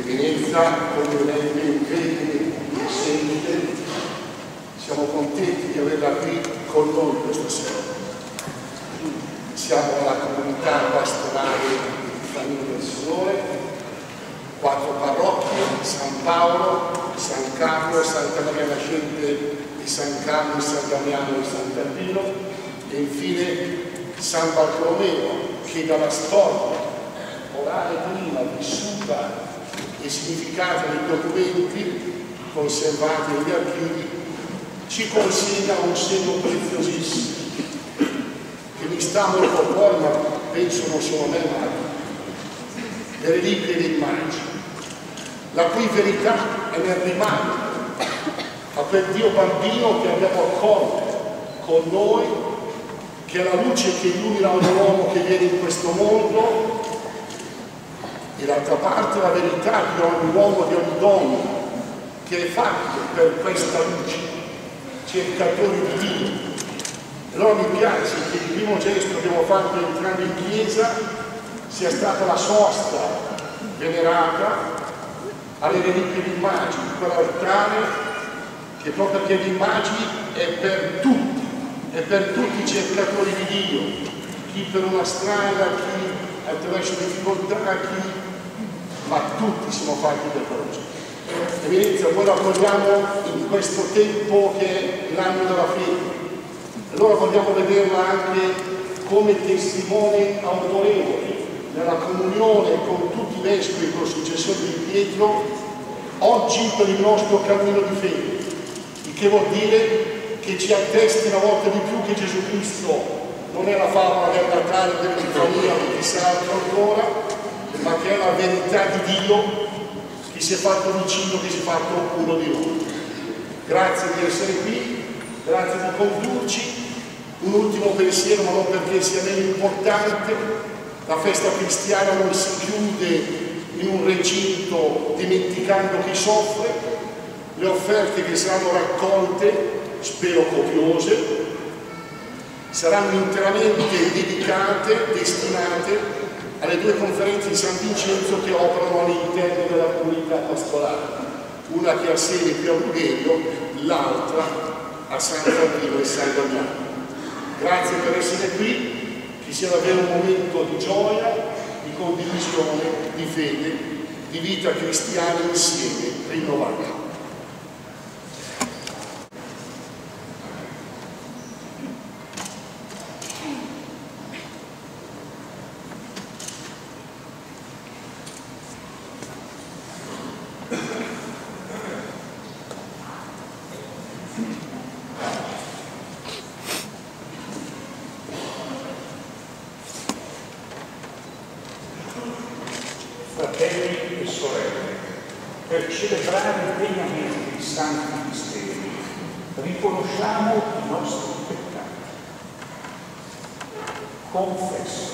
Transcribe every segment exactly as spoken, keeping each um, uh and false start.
Eminenza, conveniente, credine, semplice, siamo contenti di averla qui con noi questa sera. Siamo la comunità pastorale di Famiglia del Signore, quattro parrocchie, San Paolo, San Carlo, Santa Maria Nascente di San Carlo, San Damiano e Sant'Albino e infine San Bartolomeo, che dalla storia orale prima, vissuta e significata nei documenti conservati negli archivi, ci consegna un segno preziosissimo che mi sta molto a cuore, ma penso non solo a me, ma le reliquie dei magi, la cui verità è nel rimando a quel Dio bambino che abbiamo accolto con noi, che è la luce che illumina ogni uomo che viene in questo mondo, e d'altra parte la verità di ogni uomo, di ogni donna che è fatto per questa luce, cercatori di Dio. Allora mi piace che il primo gesto che abbiamo fatto entrando in chiesa sia stata la sosta venerata alle reliquie dei magi, quell'altare che proprio perché dei magi è per tutti, è per tutti i cercatori di Dio, chi per una strada, chi attraverso difficoltà, chi... ma tutti siamo fatti per croce. Eminenza, noi la vogliamo in questo tempo che è l'anno della fede. Allora vogliamo vederla anche come testimone autorevole nella comunione con tutti i vescovi, con il successore di Pietro, oggi per il nostro cammino di fede, il che vuol dire che ci attesti una volta di più che Gesù Cristo non è la favola del Natale, dell'Epifania o chissà altro ancora, ma che è la verità di Dio che si è fatto vicino, che si è fatto uno di noi. Grazie di essere qui, grazie di condurci. Un ultimo pensiero, ma non perché sia meno importante: la festa cristiana non si chiude in un recinto dimenticando chi soffre. Le offerte che saranno raccolte, spero copiose, saranno interamente dedicate, destinate alle due conferenze di San Vincenzo che operano all'interno della comunità pastorale, una che ha sede qui a Brugherio, l'altra a Sant'Albino e San Damiano. Grazie per essere qui, che sia davvero un momento di gioia, di condivisione, di fede, di vita cristiana insieme, rinnovata. Fratelli e sorelle, per celebrare degnamente i santi misteri, riconosciamo i nostri peccati. Confesso.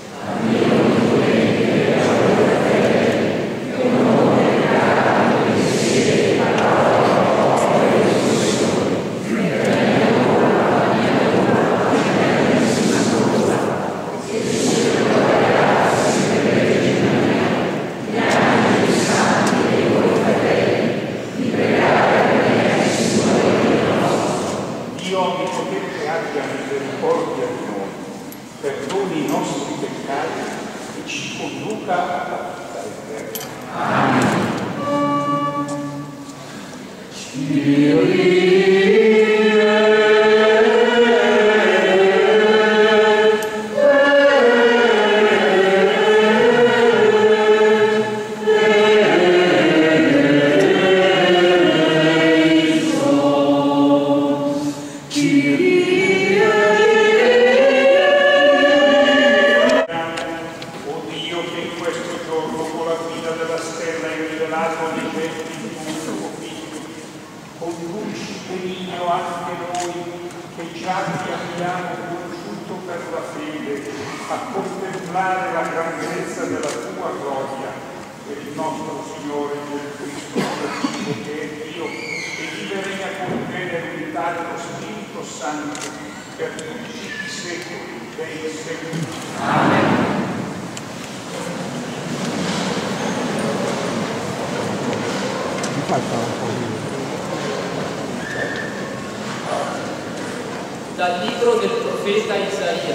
Perdoni i nostri peccati e ci conduca alla vita eterna. Amen. Dal libro del profeta Isaia.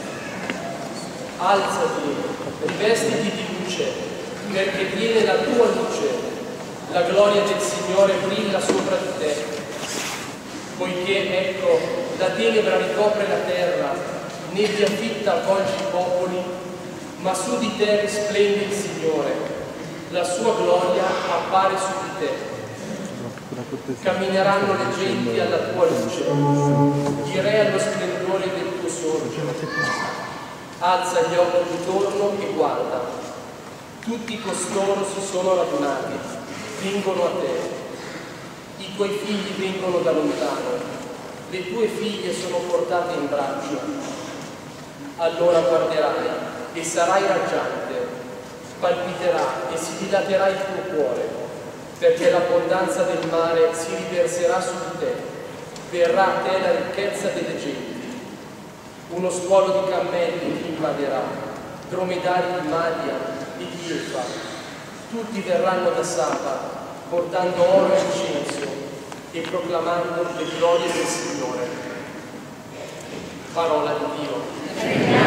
Alzati, rivestiti di luce, perché viene la tua luce, la gloria del Signore brilla sopra di te. Poiché, ecco, la tenebra ricopre la terra, nebbia fitta avvolge i popoli, ma su di te risplende il Signore, la sua gloria appare su di te. Cammineranno le genti alla tua luce, i re allo splendore del tuo sorgere. Alza gli occhi intorno e guarda. Tutti costoro si sono radunati, vengono a te. I tuoi figli vengono da lontano, le tue figlie sono portate in braccio. Allora guarderai e sarai raggiante, palpiterà e si dilaterà il tuo cuore, perché l'abbondanza del mare si riverserà su di te, verrà a te la ricchezza delle genti. Uno stuolo di cammelli ti invaderà, dromedari di Madia e di Efa. Tutti verranno da Saba, portando oro e incenso e proclamando le glorie del Signore. Parola di Dio.